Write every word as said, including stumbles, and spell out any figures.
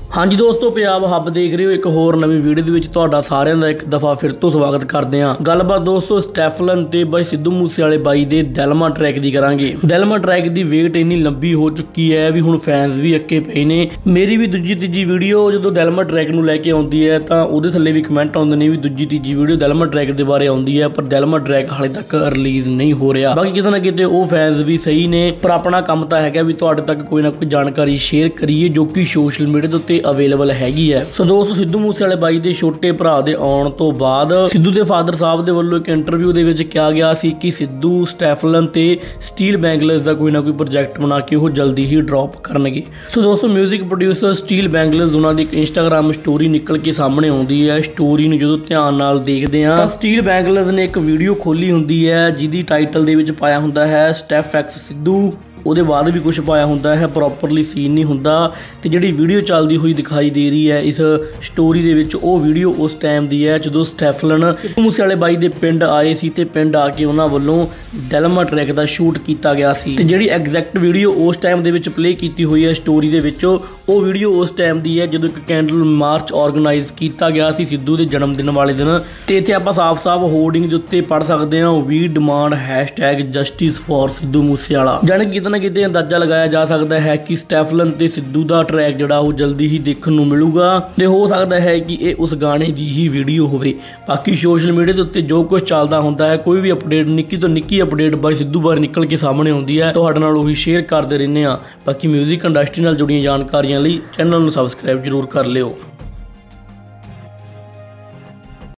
हाँ जी दोस्तों, पंजाब हब देख रहे हो। एक होर नवी वीडियो ਦੇ ਵਿੱਚ ਤੁਹਾਡਾ ਸਾਰਿਆਂ ਦਾ ਇੱਕ ਦਫਾ ਫਿਰ ਤੋਂ ਸਵਾਗਤ ਕਰਦੇ ਹਾਂ। ਗੱਲਬਾਤ ਦੋਸਤੋ ਸਟੈਫਲਨ ਤੇ ਬਾਈ ਸਿੱਧੂ ਮੂਸੇ ਵਾਲੇ ਬਾਈ ਦੇ ਦਿਲਮਾ ਟਰੈਕ ਦੀ ਕਰਾਂਗੇ। ਦਿਲਮਾ ਟਰੈਕ ਦੀ ਵੇਟ ਇੰਨੀ ਲੰਬੀ ਹੋ ਚੁੱਕੀ ਹੈ ਵੀ ਹੁਣ ਫੈਨਸ ਵੀ ਅੱਕੇ ਪਏ ਨੇ। ਮੇਰੀ ਵੀ ਦੂਜੀ ਤੀਜੀ ਵੀਡੀਓ ਜਦੋਂ ਦਿਲਮਾ ਟਰੈਕ ਨੂੰ ਲੈ ਕੇ ਆਉਂਦੀ ਹੈ ਤਾਂ ਉਹਦੇ ਥੱਲੇ ਵੀ ਕਮੈਂਟ ਆਉਂਦੇ ਨੇ ਵੀ ਦੂਜੀ ਤੀਜੀ ਵੀਡੀਓ ਦਿਲਮਾ ਟਰੈਕ ਦੇ ਬਾਰੇ ਆਉਂਦੀ ਹੈ, ਪਰ ਦਿਲਮਾ ਟਰੈਕ ਹਾਲੇ ਤੱਕ ਰਿਲੀਜ਼ ਨਹੀਂ ਹੋ ਰਿਹਾ। ਬਾਕੀ ਕਿਤੇ ਨਾ ਕਿਤੇ ਉਹ ਫੈਨਸ ਵੀ ਸਹੀ ਨੇ, ਪਰ ਆਪਣਾ ਕੰਮ ਤਾਂ ਹੈਗਾ ਵੀ ਤੁਹਾਡੇ ਤੱਕ ਕੋਈ ਨਾ ਕੋਈ ਜਾਣਕਾਰੀ ਸ਼ੇਅਰ ਕਰੀਏ ਜੋ ਕਿ ਸੋਸ਼ਲ ਮੀਡੀਆ ਦੇ ਉੱਤੇ ਅਵੇਲੇਬਲ ਹੈਗੀ ਹੈ। ਸੋ ਦੋਸਤੋ ਸਿੱਧੂ ਮੂਸੇ ਵਾਲੇ ਬਾਈ ਦੇ ਛੋਟੇ ਭਰਾ ਦੇ ਆਉਣ ਤੋਂ ਬਾਅਦ ਸਿੱਧੂ ਦੇ ਫਾਦਰ ਸਾਹਿਬ ਦੇ ਵੱਲੋਂ ਇੱਕ ਇੰਟਰਵਿਊ ਦੇ ਵਿੱਚ ਕਿਹਾ ਗਿਆ ਸੀ ਕਿ ਸਿੱਧੂ ਸਟੈਫਲਨ ਤੇ ਸਟੀਲ ਬੈਂਗਲਸ ਦਾ ਕੋਈ ਨਾ ਕੋਈ ਪ੍ਰੋਜੈਕਟ ਬਣਾ ਕੇ ਉਹ ਜਲਦੀ ਹੀ ਡ੍ਰੌਪ ਕਰਨਗੇ। ਸੋ ਦੋਸਤੋ ਮਿਊਜ਼ਿਕ ਪ੍ਰੋਡਿਊਸਰ ਸਟੀਲ ਬੈਂਗਲਸ ਉਹਨਾਂ ਦੀ ਇੱਕ ਇੰਸਟਾਗ੍ਰਾਮ ਸਟੋਰੀ ਨਿਕਲ ਕੇ ਸਾਹਮਣੇ ਆਉਂਦੀ ਹੈ। ਸਟੋਰੀ ਨੂੰ ਜਦੋਂ ਧਿਆਨ ਨਾਲ ਦੇਖਦੇ ਹਾਂ ਤਾਂ ਸਟੀਲ ਬੈਂਗਲਸ ਨੇ ਇੱਕ ਵੀਡੀਓ ਖੋਲੀ ਹੁੰਦੀ ਹੈ ਜਿਹਦੀ ਟਾਈਟਲ ਦੇ ਵਿੱਚ ਪਾਇਆ ਹੁੰਦਾ ਹੈ ਸਟੈਫ ਐਕਸ ਸਿੱਧੂ। ਉਹਦੇ ਬਾਅਦ ਵੀ ਕੁਝ ਪਾਇਆ ਹੁੰਦਾ ਹੈ, ਪ੍ਰੋਪਰਲੀ ਸੀਨ ਨਹੀਂ ਹੁੰਦਾ। ਤੇ ਜਿਹੜੀ ਵੀਡੀਓ ਚੱਲਦੀ ਹੋਈ ਦਿਖਾਈ ਦੇ ਰਹੀ ਹੈ ਇਸ ਸਟੋਰੀ ਦੇ ਵਿੱਚ, ਉਹ ਵੀਡੀਓ ਉਸ ਟਾਈਮ ਦੀ ਹੈ ਜਦੋਂ ਸਟੈਫਲਨ ਮੂਸੇ ਵਾਲੇ ਬਾਈ ਦੇ ਪਿੰਡ ਆਏ ਸੀ ਤੇ ਪਿੰਡ ਆ ਕੇ ਉਹਨਾਂ ਵੱਲੋਂ ਦਿਲਮਾ ਟਰੈਕ ਦਾ ਸ਼ੂਟ ਕੀਤਾ ਗਿਆ ਸੀ। ਤੇ ਜਿਹੜੀ ਐਗਜ਼ੈਕਟ ਵੀਡੀਓ ਉਸ ਟਾਈਮ ਦੇ ਵਿੱਚ ਪਲੇ ਕੀਤੀ ਹੋਈ ਹੈ ਸਟੋਰੀ ਦੇ ਵਿੱਚ, ਉਹ ਵੀਡੀਓ ਉਸ ਟਾਈਮ ਦੀ ਹੈ ਜਦੋਂ ਇੱਕ ਕੈਂਡਲ ਮਾਰਚ ਆਰਗੇਨਾਈਜ਼ ਕੀਤਾ ਗਿਆ ਸੀ ਸਿੱਧੂ ਦੇ ਜਨਮ ਦਿਨ ਵਾਲੇ ਦਿਨ। ਤੇ ਇੱਥੇ ਆਪਾਂ ਸਾਫ਼-ਸਾਫ਼ ਹੋਰਡਿੰਗ ਦੇ ਉੱਤੇ ਪੜ੍ਹ ਸਕਦੇ ਹਾਂ ਵੀ demand hashtag justice for Sidhu Moosewala. ਜਾਣੀ ਕਿ ਕਿਤੇ ਨਾ ਕਿਤੇ ਅੰਦਾਜ਼ਾ ਲਗਾਇਆ ਜਾ ਸਕਦਾ ਹੈ ਕਿ ਸਟੈਫਲਨ ਤੇ ਸਿੱਧੂ ਦਾ ਟਰੈਕ ਜਿਹੜਾ ਉਹ ਜਲਦੀ ਹੀ ਦੇਖਣ ਨੂੰ ਮਿਲੂਗਾ ਤੇ ਹੋ ਸਕਦਾ ਹੈ ਕਿ ਇਹ ਉਸ ਗਾਣੇ ਦੀ ਹੀ ਵੀਡੀਓ ਹੋਵੇ। ਬਾਕੀ ਸੋਸ਼ਲ ਮੀਡੀਆ ਦੇ ਉੱਤੇ ਜੋ ਕੁਝ ਚੱਲਦਾ ਹੁੰਦਾ ਹੈ, ਕੋਈ ਵੀ ਅਪਡੇਟ ਨਿੱਕੀ ਤੋਂ ਨਿੱਕੀ ਅਪਡੇਟ ਬਾਈ ਸਿੱਧੂ ਬਾਰੇ ਨਿਕਲ ਕੇ ਸਾਹਮਣੇ ਆਉਂਦੀ ਹੈ, ਤੁਹਾਡੇ ਨਾਲ ਉਹੀ ਸ਼ੇਅਰ ਕਰਦੇ ਰਹਿੰਦੇ ਹਾਂ। ਬਾਕੀ ਮਿਊਜ਼ਿਕ ਇੰਡਸਟਰੀ ਨਾਲ ਜੁੜੀਆਂ ਜਾਣਕਾਰੀਆਂ ਲਈ ਚੈਨਲ ਨੂੰ ਸਬਸਕ੍ਰਾਈਬ ਜ਼ਰੂਰ ਕਰ ਲਿਓ।